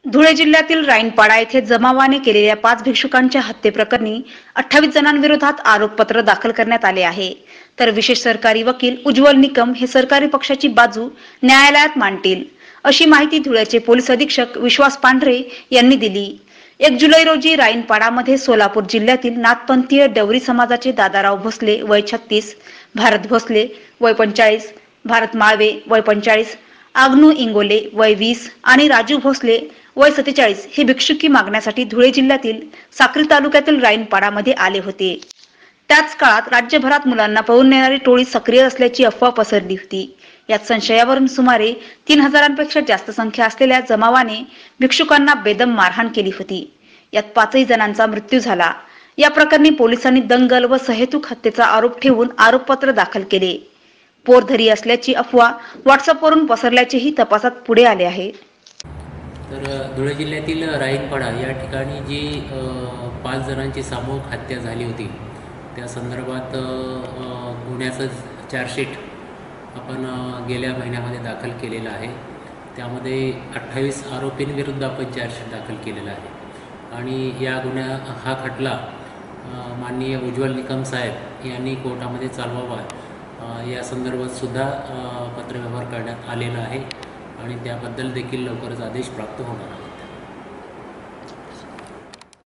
धुळे जिल्ह्यातील राईनपाडा येथे जमावाने केलेल्या 5 भिक्षुकांच्या हत्येप्रकरणी 28 जणांविरोधात आरोपपत्र दाखल करण्यात आले आहे। तर विशेष सरकारी वकील उज्ज्वल निकम हे सरकारी पक्षाची बाजू न्यायालयात मांडतील, अशी माहिती धुळ्याचे पोलीस अधीक्षक विश्वास पांढरे यांनी दिली। 1 जुलै रोजी राईनपाडामध्ये सोलापूर जिल्ह्यातील नाथपंथीय डवरी समाजाचे दादाराव भोसले वय 36, भारत भोसले वय 45, भारत माळवे वय 45, आग्नू इंगोले वय 20 आणि राजू भोसले वय 47 हे भिक्षुकी मागण्यासाठी धुळे जिल्ह्यातील साक्री तालुक्यातील राईनपाडामध्ये आले होते। त्याच काळात राज्यभरात मुलांना पळून नेणारी टोळी सक्रिय असल्याची अफवा पसरली होती। यात संशयावरून सुमारे 3000पेक्षा जास्त संख्या असलेल्या जमावाने भिक्षुकांना बेदम मारहाण केली होती। यात 5 जणांचा मृत्यू झाला। या प्रकरणी पोलिसांनी दंगल व सहेतुक हत्येचा आरोप ठेवून आरोपपत्र दाखल केले। पोरधरी असल्याची अफवा व्हॉट्सअपवरून पसरल्याचेही तपासात पुढे आले आहे। तर धुळे जिल्ह्यातील राईनपाडा या ठिकाणी जी 5 जणांची सामूहिक हत्या झाली होती त्या संदर्भात गुन्ह्याचं चार्जशीट आपण गेल्या महिन्यामध्ये दाखल केलेलं आहे। त्यामध्ये 28 आरोपींविरुद्ध आपण चार्जशीट दाखल केलेला आहे आणि हा खटला माननीय उज्ज्वल निकम साहेब यांनी कोर्टामध्ये चालवावा या संदर्भात सुद्धा पत्रव्यवहार करण्यात आलेला आहे आणि त्याबद्दल देखील लवकरच आदेश प्राप्त होणार आहे।